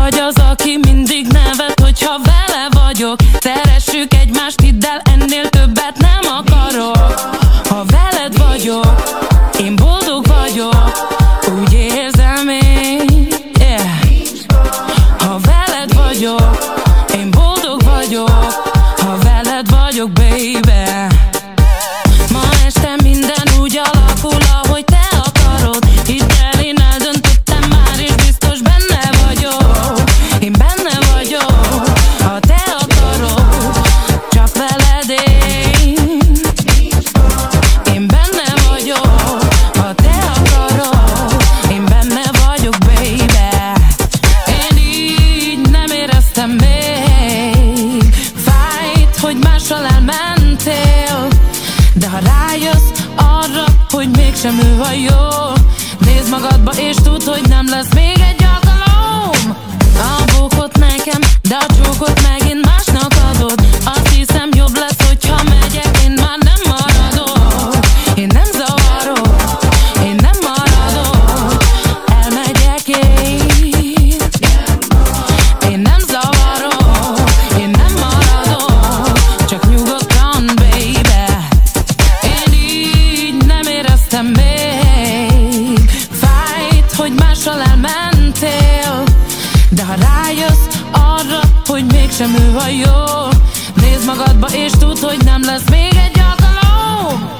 vagy az, aki mindig nevet, hogyha vele vagyok. Szeressük egymást, hidd el, ennél többet nem akarok. Ha veled vagyok, én boldog vagyok, úgy érzem én, yeah. Ha veled vagyok, én boldog vagyok, ha veled vagyok, baby. Ma este minden úgy alakul, ahogy te akarod. Hidd el, én eldöntöttem már, és biztos benne vagyok. Én benne vagyok, ha te akarod, csak veled én. Én benne vagyok, ha te akarod, én benne vagyok, baby. Én így nem éreztem még, fájt, hogy mással elmentél, de ha rájössz arra, hogy mégsem ő a jó, nézd magadba és tudd, hogy nem lesz még egy alkalom. A bókot nekem, de a csókot megint másnak adod. Azt hiszem, jobb lesz, hogyha megyek, én már nem maradok. Én nem zavarok, én nem maradok, elmegyek én. Én nem zavarok, én nem maradok, csak nyugodtan, baby. Én így nem éreztem még, fájt, hogy mással elmentél, de ha rájössz arra, hogy mégsem ő a jó, nézd magadba és tudd, hogy nem lesz még egy alkalom.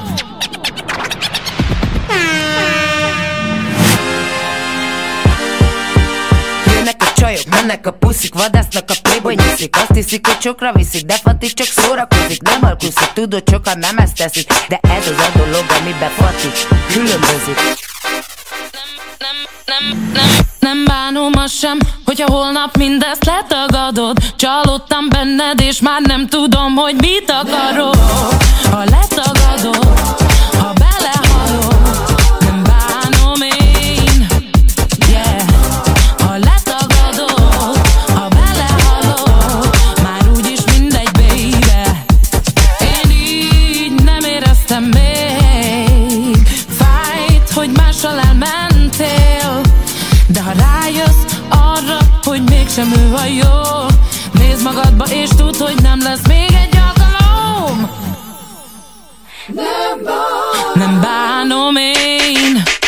Jönnek a csajok, mennek a puszik, vadásznak a playboy nyiszik. Azt hiszik, hogy csokra viszik, de Fati csak szórakozik. Nem alkuszik, tudod, sokan nem ezt teszik, de ez az a dolog, amiben Fati különbözik. Nem bánom azt sem, hogyha holnap mindezt letagadod. Csalódtam benned, és már nem tudom, hogy mit akarok. Ha letagadod, ha belehalok, nem bánom én, yeah. Ha letagadod, ha belehalok, már úgyis mindegy, baby. Én így nem éreztem még, fájt, hogy mással elmentél, de ha rájössz arra, hogy mégsem ő a jó, nézd magadba és tudd, hogy nem lesz még egy alkalom. Nem bánom én.